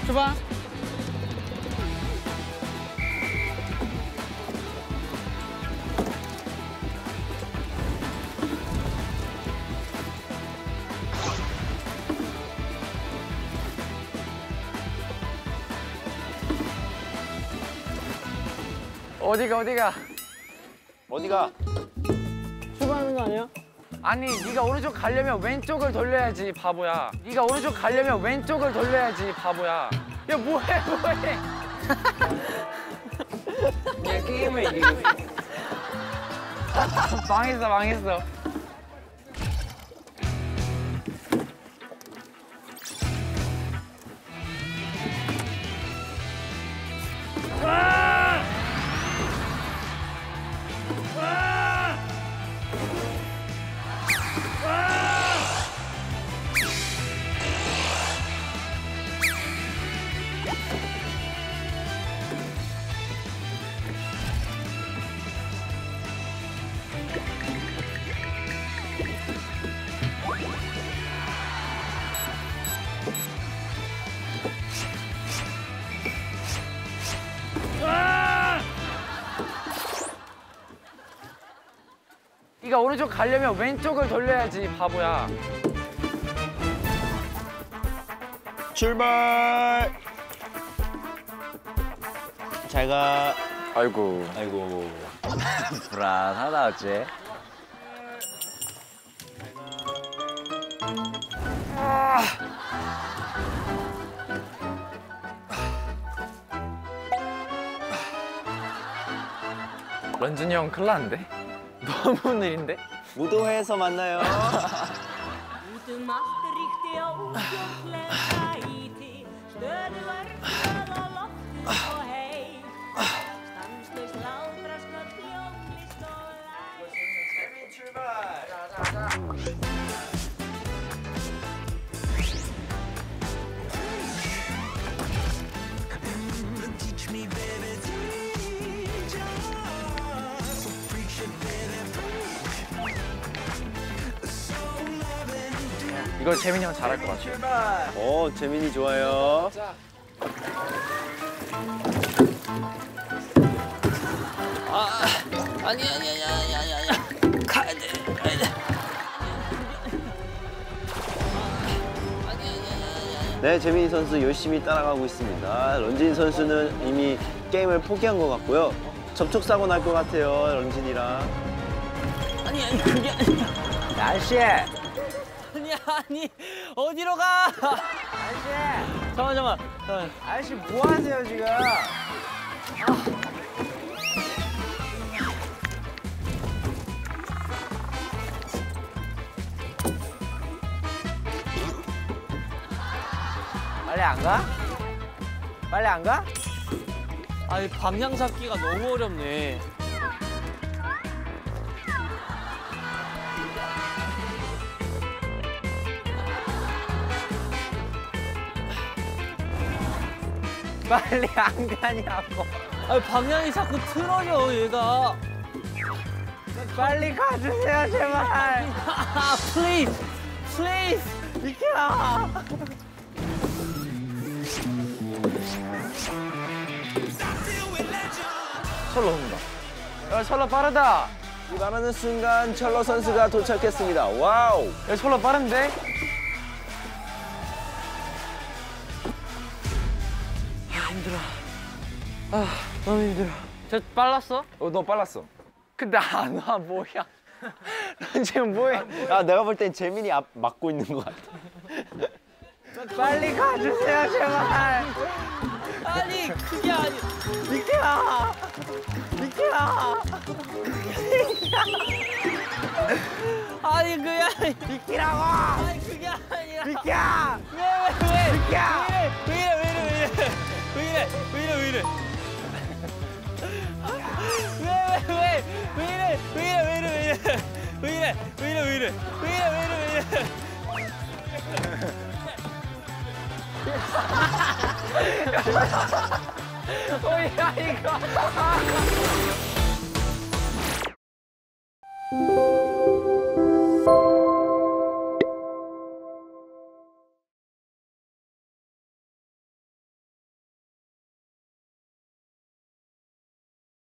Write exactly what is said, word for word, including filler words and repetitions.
출발. 어디가 어디가? 어디가? 출발하는 거 아니야? 아니 네가 오른쪽 가려면 왼쪽을 돌려야지 바보야. 네가 오른쪽 가려면 왼쪽을 돌려야지 바보야. 야 뭐해 뭐해? 야 게임을 이기고 있어. 망했어 망했어. 네가 오른쪽 가려면 왼쪽을 돌려야지 바보야. 출발. 잘 가. 아이고 아이고. 불안하다 어째. 아. 런쥔이 형 큰일 났는데? 너무 느린데? 무도회에서 만나요. 이거 재민이 형 잘할 것 같아. 어, 재민이 좋아요. 아, 아니 아니 아니 아니 아니 아니 가야 돼 가야 돼. 아니 아니 아니 아니. 네, 재민이 선수 열심히 따라가고 있습니다. 런쥔 선수는 이미 게임을 포기한 것 같고요. 접촉 사고 날 것 같아요, 런쥔이랑. 아니 아니 그게 아니야. 아저씨! 아니 아니 어디로 가? 아저씨! 잠깐 잠깐. 잠깐. 아저씨 뭐 하세요 지금? 아. 빨리 안 가? 빨리 안 가? 아니 방향 잡기가 너무 어렵네. 빨리 안 가냐고. 아니 방향이 자꾸 틀어져 얘가. 빨리 가주세요 제발. 아 please please. 비켜. 철로 온다. 야 철로 빠르다. 이 말하는 순간 철로 선수가 도착했습니다. 와우. 야 철로 빠른데? 아 힘들어. 아 너무 힘들어. 저 빨랐어? 어 너 빨랐어. 근데 안 와 뭐야? 넌 지금 뭐해? 아, 내가 볼 땐 재민이 앞 막고 있는 것 같아. 빨리 가주세요 제발. 아니 그게 아니. 비켜. 비켜. 아니 그게 아니. 비키라고. 아니 그게 아니라. 비켜. 왜 왜 왜? 비켜. 왜 이래 왜 이래 왜 이래 왜 이래 왜 이래 왜 이래 왜 이래 왜 이래 왜 이래 왜 이래 왜 이래 왜 이래 왜 이래 왜 이래 왜 이래 왜 이래 뭐야 이거.